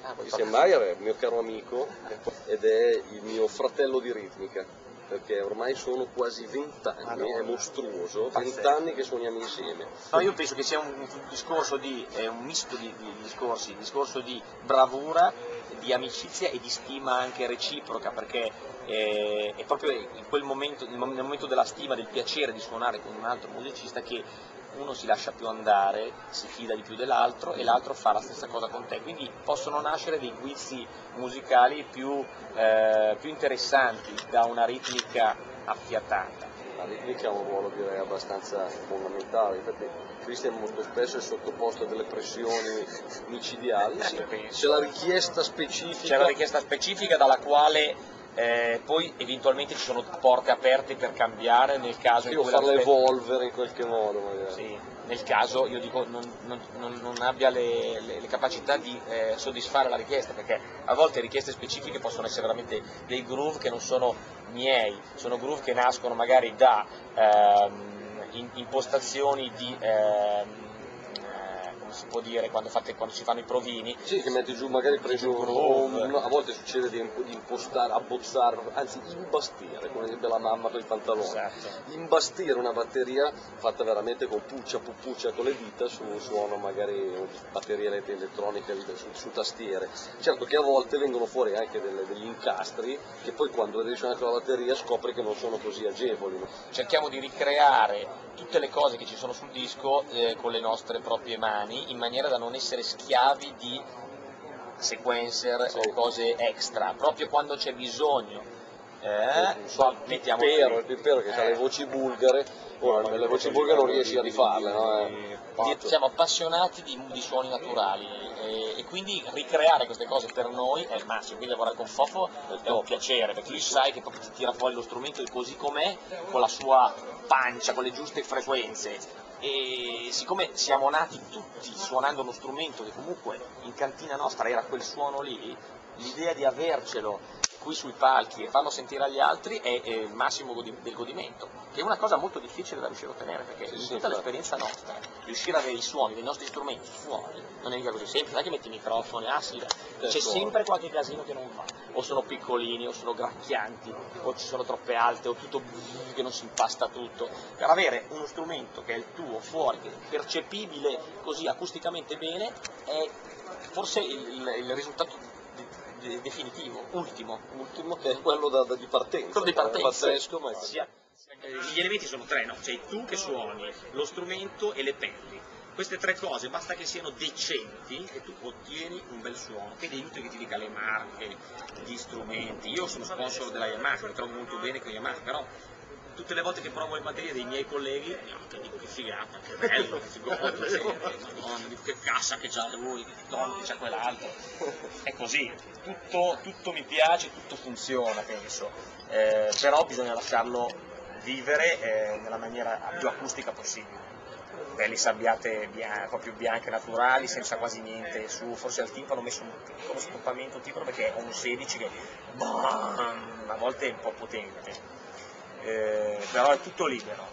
Christian Meier è il mio caro amico ed è il mio fratello di ritmica, perché ormai sono quasi 20 anni, è mostruoso, 20 anni che suoniamo insieme. No, io penso che sia un discorso un misto di discorsi, un discorso di bravura, di amicizia e di stima anche reciproca, perché è proprio in quel momento, nel momento della stima, del piacere di suonare con un altro musicista, che uno si lascia più andare, si fida di più dell'altro e l'altro fa la stessa cosa con te, quindi possono nascere dei guizzi musicali più interessanti da una ritmica affiatata. La ritmica ha un ruolo, direi, abbastanza fondamentale, infatti Christian molto spesso è sottoposto a delle pressioni micidiali, c'è la richiesta specifica. C'è la richiesta specifica dalla quale poi eventualmente ci sono porte aperte per cambiare nel caso in cui farla evolvere in qualche modo magari. Sì, nel caso io dico non abbia le capacità di soddisfare la richiesta, perché a volte richieste specifiche possono essere veramente dei groove che non sono miei, sono groove che nascono magari da impostazioni di come si può dire, quando si fanno i provini. Sì, che metti giù, magari preso a volte succede di impostare, abbozzare, anzi imbastire, come dice la mamma con i pantaloni. Esatto. Imbastire una batteria fatta veramente con puccia con le dita su un suono magari batterie elettroniche su tastiere. Certo che a volte vengono fuori anche degli incastri che poi quando riesci anche la batteria scopri che non sono così agevoli. Cerchiamo di ricreare tutte le cose che ci sono sul disco con le nostre proprie mani, in maniera da non essere schiavi di sequencer o cose extra, proprio quando c'è bisogno. Mettiamo il pippero che ha le voci bulgare, le voci bulgare non riesci a rifarle, no? Siamo appassionati di suoni naturali e quindi ricreare queste cose per noi è il massimo, quindi lavorare con Fofo è un piacere, perché lui sai che proprio ti tira fuori lo strumento così com'è, con la sua pancia, con le giuste frequenze. E siccome siamo nati tutti suonando uno strumento che comunque in cantina nostra era quel suono lì, l'idea di avercelo qui sui palchi e farlo sentire agli altri è il massimo del godimento, che è una cosa molto difficile da riuscire a ottenere, perché in tutta l'esperienza nostra, riuscire a avere i suoni dei nostri strumenti fuori non è mica così semplice, non è che metti i microfoni, c'è sempre qualche casino che non va, o sono piccolini, o sono gracchianti, o ci sono troppe alte, o tutto che non si impasta tutto. Per avere uno strumento che è il tuo fuori, che è percepibile così acusticamente bene, è forse il risultato definitivo, ultimo che è quello di partenza. Quello di partenza. Pazzesco, ma gli elementi sono tre, no? C'è tu che suoni, lo strumento e le pelli. Queste tre cose basta che siano decenti e tu ottieni un bel suono, che è inutile che ti dica le marche, gli strumenti. Io sono sponsor della Yamaha, mi trovo molto bene con Yamaha, però tutte le volte che provo le batterie dei miei colleghi, dico che figata, che bello, che figata, madonna, dico che cassa che c'ha lui, che tono che c'ha quell'altro. È così, tutto mi piace, tutto funziona, penso, però bisogna lasciarlo vivere nella maniera più acustica possibile. Pelli sabbiate proprio bianche, naturali, senza quasi niente su, forse al timpano ho messo un piccolo stoppamento timpano perché ho un 16 che a volte è un po' potente. Però è tutto libero.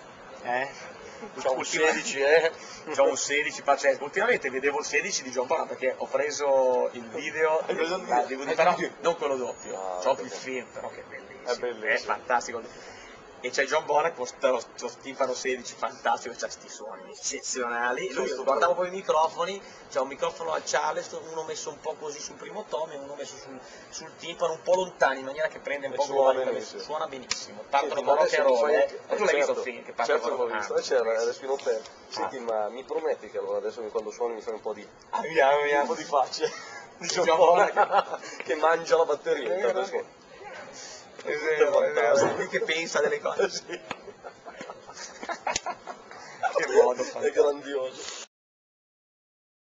C'ho un 16, C'ho un 16 pazzesco. Ultimamente vedevo il 16 di John Bonham perché ho preso il video, però non quello doppio, c'ho il film, però che è bellissimo, è fantastico. E c'è John Bonham con sto timpano 16 fantastico, c'ha sti suoni eccezionali. Lui guardavo poi i microfoni, c'è un microfono al Charleston, uno messo un po' così sul primo tono e uno messo sul timpano un po' lontano, in maniera che prende un po' suona benissimo. Partono con rock and roll, tu l'hai visto il film che parte con rock and roll? C'era Respiro Per. Senti, ma mi prometti che allora adesso quando suoni mi fai un po' di un po' di facce di John Bonham che mangia la batteria. È vero, lui che pensa delle cose. Che modo, è grandioso.